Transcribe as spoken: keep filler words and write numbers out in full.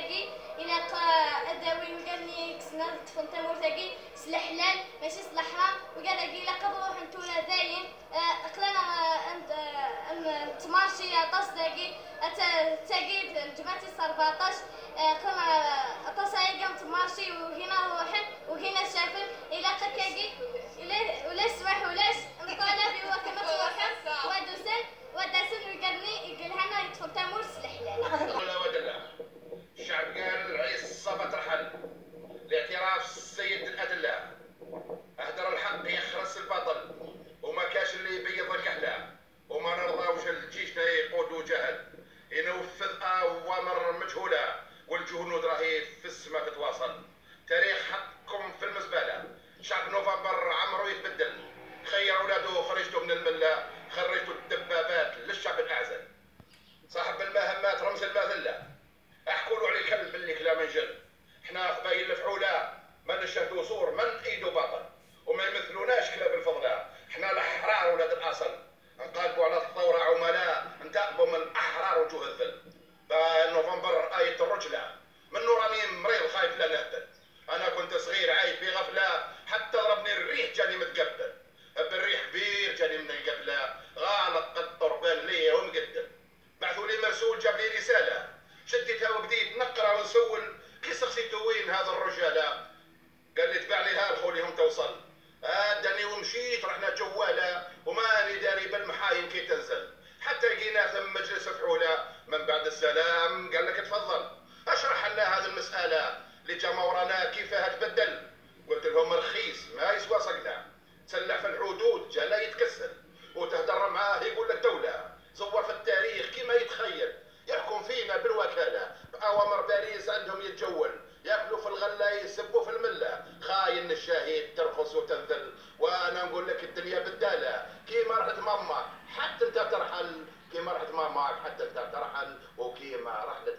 تاكي الى اداوي وقالني كسنا تفن تمور تاكي سلاح حلال ماشي سلاح حرام وقال لي لا قبروح نتونا داين اقلنا ام تمارشي طاس تاكي تاكي جمعتي أربعطاش قلنا طاساي قام تمارشي وهنا روحن وهنا شافن الى قكاكي ولا سمح ولاش نطالب هو كما توحن ودوسن وداسن وقالني يقول هنا يدخل تمور سلاح حلال لا ودلا الشعب قال الرئيس الصبا ترحل لاعتراف السيد الأدلة أهدر الحق يخرس الباطل وما كاش اللي يبيض الكحلة وما نرضاوش الجيشنا يقودوا جهل ينفذ أوامر مجهولة والجهود راهي في السماء تتواصل تاريخ حقكم في المزبلة شعب نوفمبر عمره يتبدل خير أولاده خرجتوا من الملة خرجتوا الدبابات للشعب الأعزل صاحب المهمات رمز المذلة احكوا له على الكلب اللي كلام انجل احنا قبايل الفحولة ما نشهدوا صور من ايدو باطل وما يمثلوناش كلاب الفضلة احنا الاحرار ولاد الاصل نقالبوا على الثورة عملاء نتاقبوا من الاحرار وجوه الذل نوفمبر آية الرجلة منو راني مريض خايف لا نهبل انا كنت صغير عايش في غفلة حتى ضربني الريح جاني متقبل بالريح كبير جاني من القبلة غالق الطربان ليا ومقدم بعثوا لي مرسول جاب لي رسالة شديتها وبديت نقرا ونسول كي سقسيتو وين هذا الرجاله قال لي تبع لي ها خوليهم توصل اداني ومشيت رحنا جواله وماني داري بالمحايم كي تنزل حتى لقينا ثم مجلس فحوله من بعد السلام قال لك تفضل اشرح لنا هذه المساله اللي جا مورانا كيفاه تبدل قلت لهم رخيص ما يسوى صقله تسلح في الحدود جا لا يتكسل وتهدر معاه يقول لك دوله صور في التاريخ كيما يتخيل يحكم فينا بالوكالة بأوامر باريس عندهم يتجول ياكلوا في الغلة يسبوا في الملة خاين الشهيد ترخص وتنذل وأنا نقول لك الدنيا بدالة كيما رحت ماما حتى أنت ترحل كيما رحت ماما حتى أنت ترحل وكيما رحلت